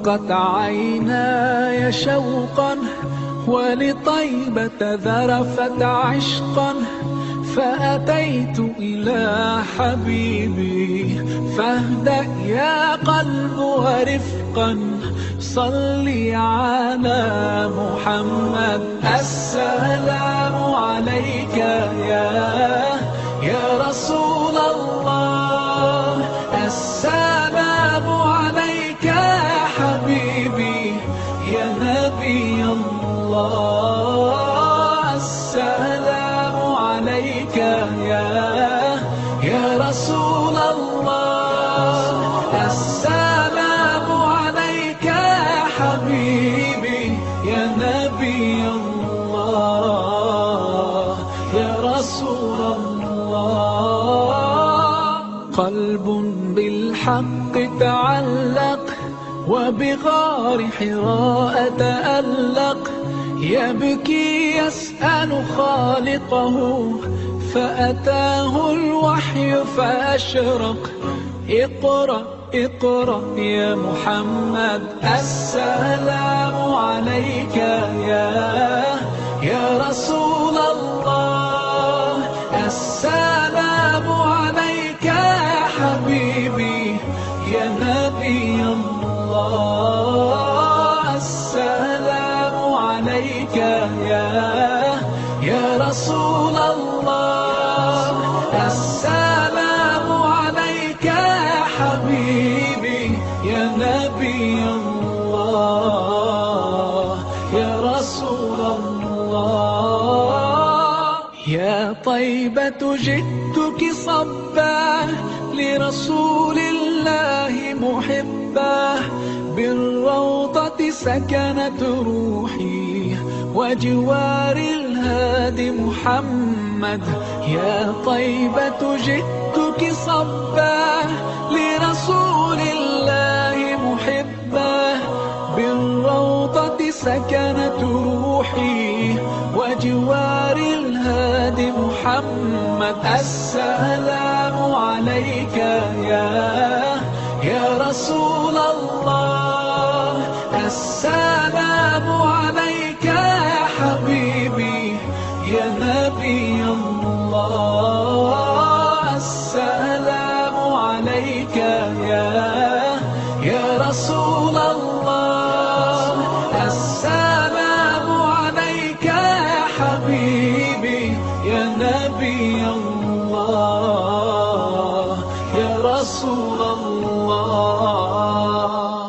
ضاقت عيناي شوقا ولطيبة ذرفت عشقا، فأتيت إلى حبيبي فاهدأ يا قلب ورفقا، صلي على محمد. السلام عليك يا رسول الله، السلام عليك يا حبيبي يا نبي الله، السلام عليك يا رسول الله، السلام عليك يا حبيبي يا نبي الله يا رسول الله. قلب بالحق تعلق وبغار حراء تألق، يبكي يسأل خالقه فأتاه الوحي فأشرق. اقرأ اقرأ يا محمد، السلام عليك يا رسول الله، السلام عليك يا حبيبي يا نبي الله، السلام عليك يا رسول الله، السلام عليك يا حبيبي يا نبي الله يا رسول الله. يا طيبة جئتك صبا لرسول الله محبا، بالروضة سكنت روحي وجوار الهادي محمد. يا طيبة جئتك صبا لرسول الله محبا، بالروضة سكنت روحي وجوار الهادي محمد. السلام عليك يا رسول الله، السلام عليك يا حبيبي يا نبي الله، السلام عليك يا رسول الله، السلام عليك يا حبيبي يا نبي الله يا رسول الله.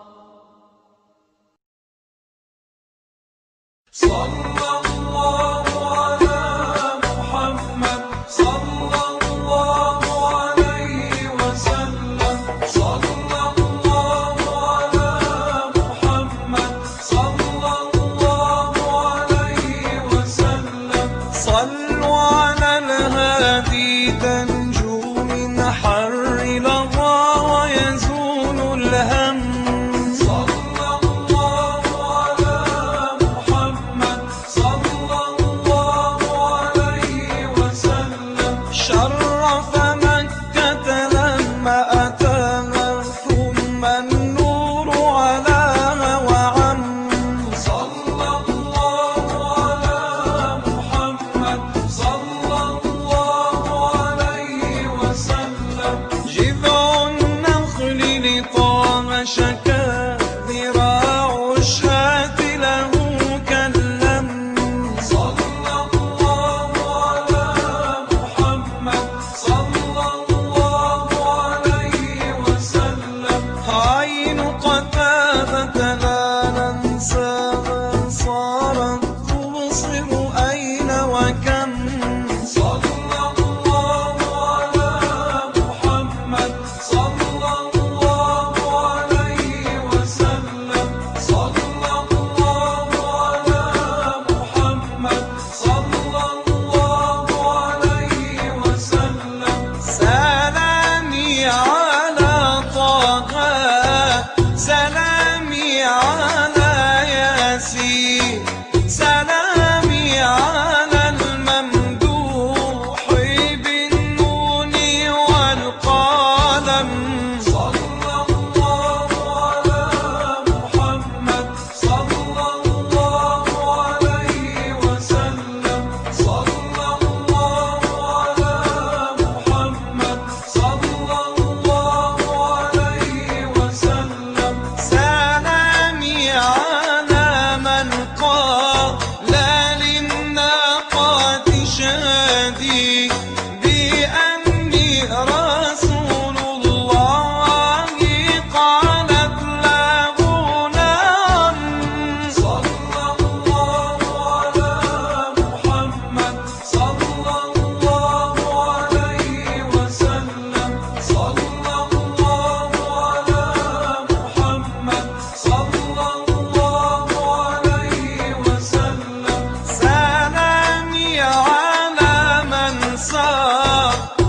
صلى الله على محمد، صلى الله عليه وسلم، صلى الله على محمد، صلى الله عليه وسلم. صلوا على الهادي تنجو من حر لظى ويزول الهم، صلى الله على محمد، صلى الله عليه وسلم. شرف مكة لما أتاها ثم النور علاها وعم، صلى الله على محمد، صلى الله عليه وسلم. جذع النخل لطام شكا، ذراع الشاة له كاللم، صلى الله على محمد،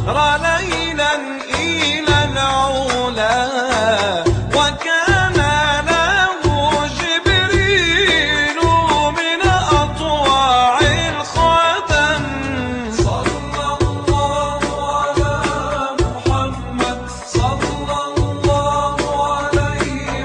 ليلا إلى العلا وكان له جبريل من أطواع الخدم. صلى الله على محمد صلى الله عليه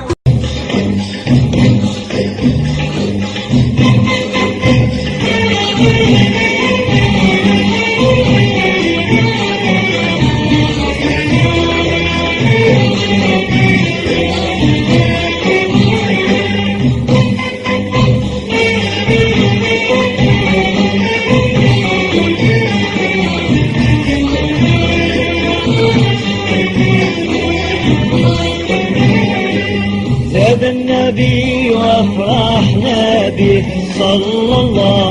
زاد النبي وافرحنا به صلى الله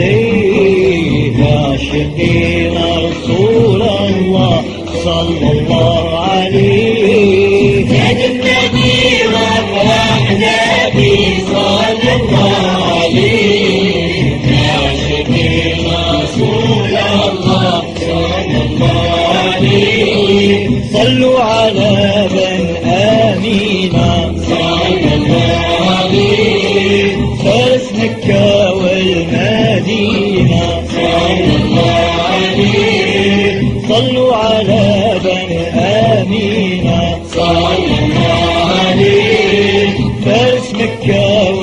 عليه عاشقين رسول الله صلى الله عليه. زاد النبي وافرحنا به صلى الله عليه عاشقين رسول الله صلى الله عليه. صلوا على بن آمينة صلى الله عليه فارس مكة والمدينة صلى الله عليه. صلوا على بن آمينة صلى الله عليه فارس مكة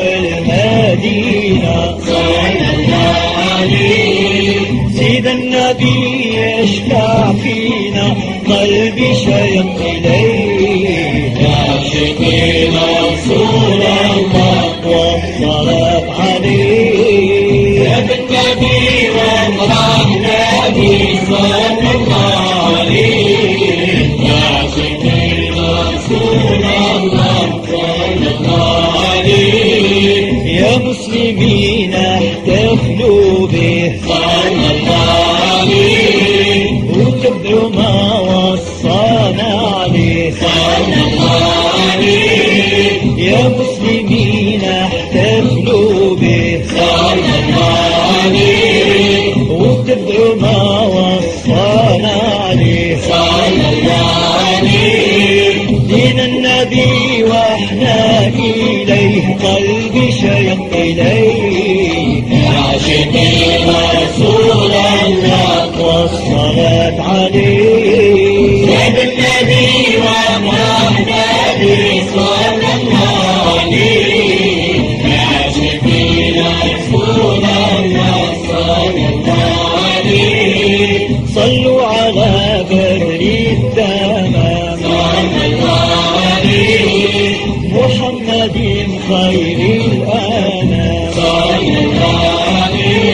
والمدينة صلى الله عليه. سيد النبي يشفع فينا قلبي شيق إليه عاشقين رسول الله والصلاة عليه. يا بالنبي وامرحنا به صلى الله عليه عاشقين رسول الله صلى الله عليه. يا مسلمين احتفلوا به صلى الله عليه واتبعوا ما وصانا عليه صلى الله عليه. يا مسلمين احتفلوا به صلى الله عليه واتبعوا ما وصانا عليه صلى الله عليه. دين النبي واحنا إليه قلبي شيق إليه عاشقين رسول الله والصلاة عليه. يا بالنبي وامرحنا به صلى الله عليه عاشقين رسول الله صلى الله عليه. صلوا على بدر التمام صلى الله عليه محمد خير الأنام صلى الله عليه.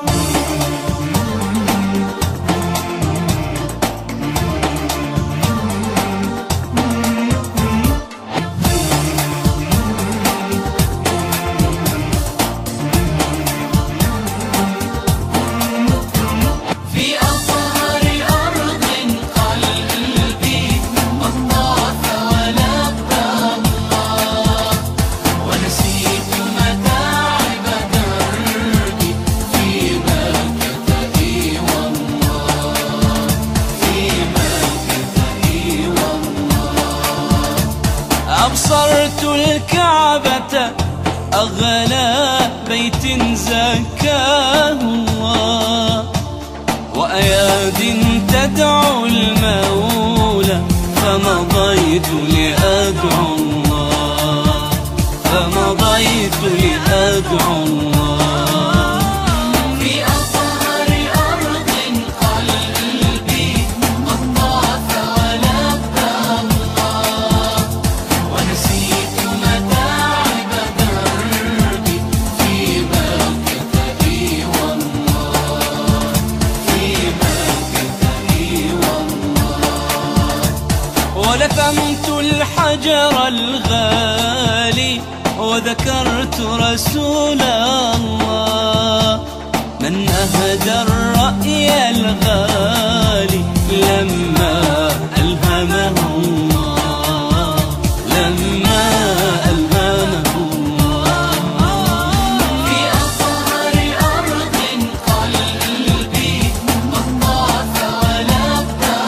أبصرت الكعبة أغلى بيت زكاه الله وأياد تدعو المولى فمضيت لأدعو الله فمضيت لأدعو الله. في أطهر أرض قلبي قد طاف ولبى الله ونسيت متاعب دربي في مكة إي والله في مكة إي والله. ولثمت الحجر الغالي وذكرت رسول الله من أهدى الرأي الغالي لما ألهمه الله لما ألهمه الله. في أطهر أرض قلبي قد طاف ولبى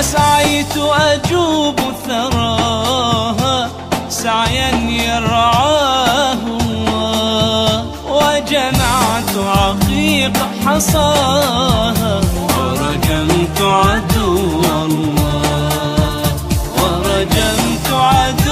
وسعيت أجوب ثراها سعيا يرعاه الله، وجمعت عقيق حصاها ورجمت عدو الله، ورجمت عدو